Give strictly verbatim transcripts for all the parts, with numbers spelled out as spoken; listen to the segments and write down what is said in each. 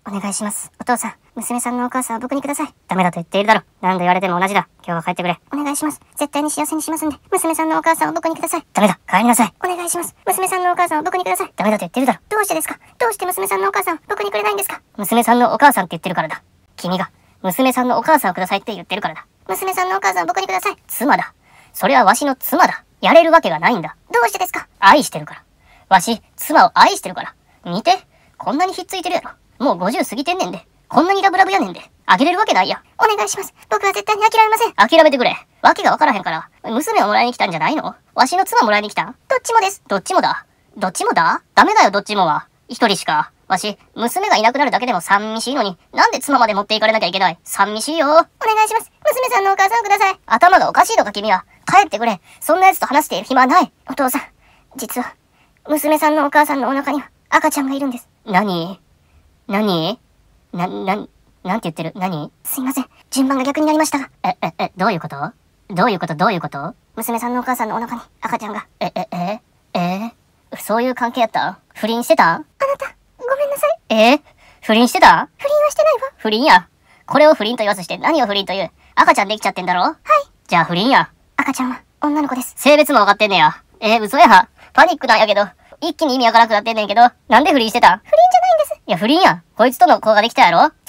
お願いします。お父さん、娘さんのお母さんは僕にください。ダメだと言っているだろ。何度言われても同じだ。今日は帰ってくれ。お願いします。絶対に幸せにしますんで、娘さんのお母さんを僕にください。ダメだ。帰りなさい。お願いします。娘さんのお母さんを僕にください。ダメだと言っているだろ。どうしてですか？どうして娘さんのお母さんを僕にくれないんですか？娘さんのお母さんって言ってるからだ。君が、娘さんのお母さんをくださいって言ってるからだ。娘さんのお母さんを僕にください。妻だ。それはわしの妻だ。やれるわけがないんだ。どうしてですか？愛してるから。わし、妻を愛してるから。見て。こんなにひっついてるやろ。もうごじゅう過ぎてんねんで。こんなにラブラブやねんで。あげれるわけないや。お願いします。僕は絶対に諦めません。諦めてくれ。わけがわからへんから。娘をもらいに来たんじゃないの？わしの妻もらいに来たん？どっちもです。どっちもだ。どっちもだ？ダメだよ、どっちもは。一人しか。わし、娘がいなくなるだけでも寂しいのに、なんで妻まで持っていかれなきゃいけない？寂しいよ。お願いします。娘さんのお母さんをください。頭がおかしいのか君は。帰ってくれ。そんな奴と話している暇はない。お父さん、実は、娘さんのお母さんのお腹には赤ちゃんがいるんです。何？何？な、な、なんて言ってる？何？すいません。順番が逆になりましたが。え、え、え、どういうこと？どういうこと？どういうこと？娘さんのお母さんのお腹に赤ちゃんが。え、え、え、えー、そういう関係やったん？不倫してたん？あなた、ごめんなさい。えー、不倫してたん？不倫はしてないわ。不倫や。これを不倫と言わずして何を不倫という？赤ちゃんできちゃってんだろ？はい。じゃあ不倫や。赤ちゃんは女の子です。性別も分かってんねや。えー、嘘や。パニックなんやけど。一気に意味わからなくなってんねんけど。なんで不倫してたん？不倫じゃないんです。いや、不倫やん。こいつとの子ができたやろ？違います。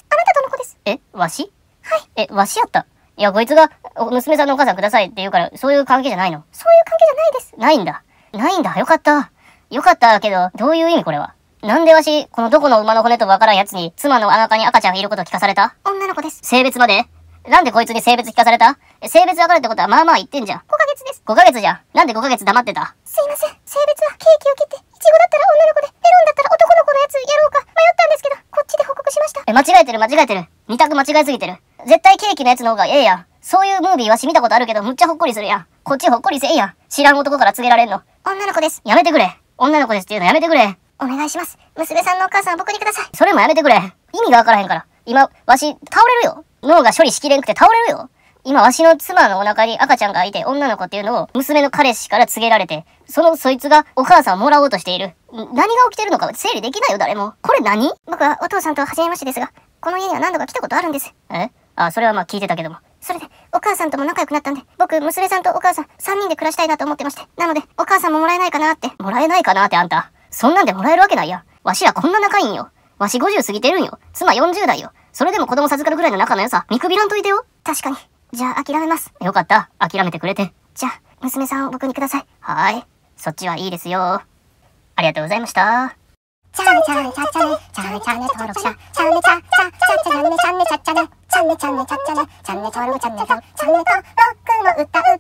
あなたとの子です。え、わし？はい。え、わしやった？いや、こいつが、娘さんのお母さんくださいって言うから、そういう関係じゃないの？そういう関係じゃないです。ないんだ。ないんだ。よかった。よかったけど、どういう意味これは？なんでわし、このどこの馬の骨とわからんやつに、妻のお腹に赤ちゃんがいることを聞かされた？女の子です。性別まで？なんでこいつに性別聞かされた？性別わかるってことはまあまあ言ってんじゃん。ごかげつです。ごかげつじゃん。なんでごかげつ黙ってた？すいません。性別はケーキを切って、イチゴだったら女の子で、メロンだったら男の子のやつやろうか迷ったんですけど、こっちで報告しました。え、間違えてる間違えてる。二択間違えすぎてる。絶対ケーキのやつの方がええやん。そういうムービーわし見たことあるけど、むっちゃほっこりするやん。こっちほっこりせえやん。知らん男から告げられんの。女の子です。やめてくれ。女の子ですっていうのやめてくれ。お願いします。娘さんのお母さんを僕にください。それもやめてくれ。意味がわからへんから。今、わし、倒れるよ。脳が処理しきれんくて倒れるよ。今、わしの妻のお腹に赤ちゃんがいて女の子っていうのを娘の彼氏から告げられて、そのそいつがお母さんをもらおうとしている。何が起きてるのか整理できないよ、誰も。これ何？僕はお父さんとは初めましてですが、この家には何度か来たことあるんです。え？あ、それはまあ聞いてたけども。それで、お母さんとも仲良くなったんで、僕、娘さんとお母さん、三人で暮らしたいなと思ってまして。なので、お母さんももらえないかなって。もらえないかなってあんた。そんなんでもらえるわけないやん。わしらこんな仲いいんよ。わしごじゅう過ぎてるんよ。妻よんじゅう代よ。それでも子供授かるぐらいの仲の良さ、見くびらんといてよ。確かに。じゃあ諦めます。よかった。諦めてくれて。じゃあ、娘さんを僕にください。はーい。そっちはいいですよ。ありがとうございました。 チャンネチャンネチャチャネチャンネチャンネ登録者チャンネチャチャチャチャチャンネチャンネチャチャネチャンネチャンネチャチャネチャンネ登録チャンネチャンネ登録の歌う